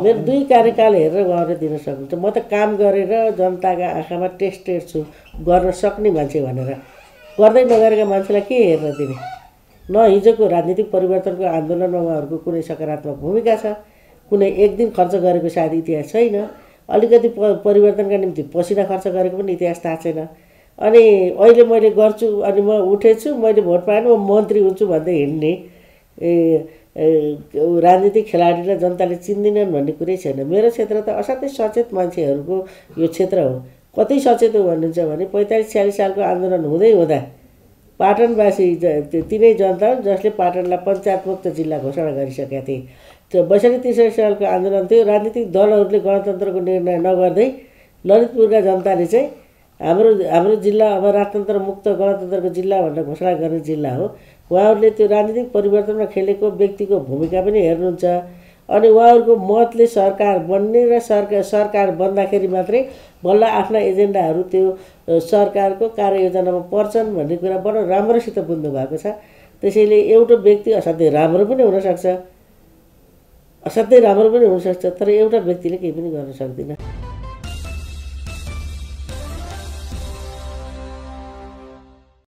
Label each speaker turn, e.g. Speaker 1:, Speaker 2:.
Speaker 1: मेरो 2 कार्यकाल हेरेर उहाँहरूले दिन सक्नुहुन्छ। म त काम गरेर जनताका आँखामा टेस्टेड छु गर्न सक्ने मान्छे भनेर, गर्दै नगरेका मान्छेलाई के हेर्न दिने। न हिजोको राजनीतिक परिवर्तनको आन्दोलनमा उहाँहरूको कुनै सकारात्मक भूमिका छ, कुनै एक दिन खर्च गरेको सायद इतिहास छैन, अलिकति परिवर्तनका निम्ति पसिना खर्च गरेको पनि इतिहास थाहा छैन। अनि अहिले मैले गर्छु, अनि म उठेछु, मैले भोट पाएन म मन्त्री हुन्छु भन्दै हिँड्ने राजनीतिक खेलाडी र जनताले चिन्दिनन् भन्ने कुरै छैन। मेरो क्षेत्र त असाध्यै सचेत मान्छेहरूको यो क्षेत्र हो। कति सचेत हो भन्नुहुन्छ भने 45-46 सालको आन्दोलन हुँदै हुँदा पाटनवासी तिनै जनता जसले पाटनलाई पञ्चायतमुक्त जिल्ला घोषणा गरिसकेका थिए। त्यो 62-63 सालको आन्दोलन थियो। राजनीतिक दलहरूले गणतन्त्रको निर्णय नगर्दै ललितपुरका जनताले चाहिँ हाम्रो जिल्ला अब राजतन्त्र मुक्त गणतन्त्रको जिल्ला भनेर घोषणा गर्ने जिल्ला हो। उहाँहरूले त्यो राजनीतिक परिवर्तनमा खेलेको व्यक्तिको भूमिका पनि हेर्नुहुन्छ। अनि उहाँहरूको मतले सरकार बन्ने र सरकार बन्दाखेरि मात्रै बल्ल आफ्ना एजेन्डाहरू त्यो सरकारको कार्ययोजनामा पर्छन् भन्ने कुरा बडो राम्रोसित बुझ्नु भएको छ। त्यसैले एउटा व्यक्ति असाध्यै राम्रो पनि हुनसक्छ, तर एउटा व्यक्तिले केही पनि गर्न सक्दैन।